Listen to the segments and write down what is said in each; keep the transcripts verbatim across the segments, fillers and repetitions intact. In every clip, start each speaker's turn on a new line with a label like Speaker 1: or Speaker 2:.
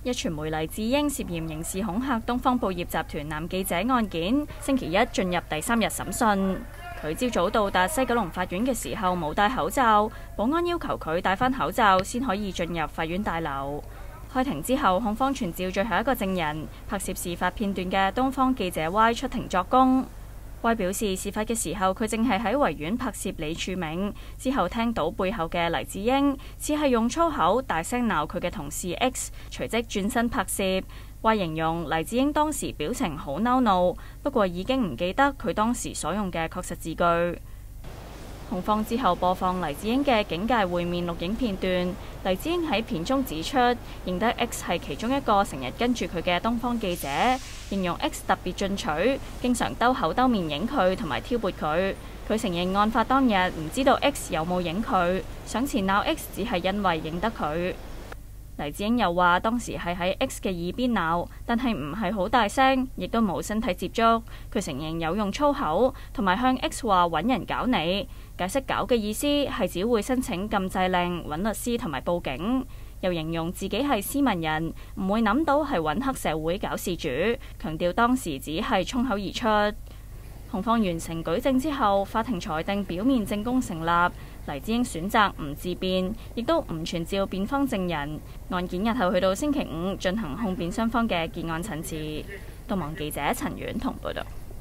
Speaker 1: 壹傳媒黎智英涉嫌刑事恐嚇東方報業集團男記者案件，星期一進入第三日審訊。佢朝早到達西九龍法院嘅時候冇戴口罩，保安要求佢戴返口罩先可以進入法院大樓。開庭之後，控方傳召最後一個證人，拍攝事發片段嘅東方記者 Y 出庭作供。Y 表示，事發嘅時候佢正係喺維園拍攝李柱銘，之後聽到背後嘅黎智英似係用粗口大聲鬧佢嘅同事 X， 隨即轉身拍攝。Y 形容黎智英當時表情好嬲怒，不過已經唔記得佢當時所用嘅確實字句。控方之後播放黎智英嘅警戒會面錄影片段，黎智英喺片中指出，認得 X 係其中一個成日跟住佢嘅東方記者，形容 X 特別進取，經常兜口兜面影佢同埋挑撥佢。佢承認案發當日唔知道 X 有冇影佢，上前鬧 X 只係因為認得佢。黎智英又話當時係喺 X 嘅耳邊鬧，但係唔係好大聲，亦都冇身體接觸。佢承認有用粗口，同埋向 X 話揾人搞你。解釋搞嘅意思係只會申請禁制令、揾律師同埋報警。又形容自己係斯文人，唔會諗到係揾黑社會搞事主，強調當時只係衝口而出。控方完成舉證之後，法庭裁定表面證供成立，黎智英選擇唔自辯，亦都唔傳召辯方證人。案件日後去到星期五進行控辯雙方嘅結案陳詞。東網記者陳婉彤報道。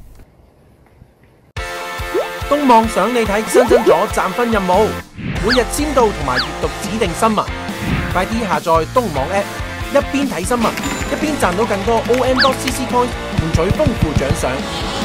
Speaker 2: 東網想你睇新增咗暫分任務，每日先到同埋閱讀指定新聞，快啲下載東網 App， 一邊睇新聞一邊賺到更多 O M dot C C Coin， 換取豐富獎賞。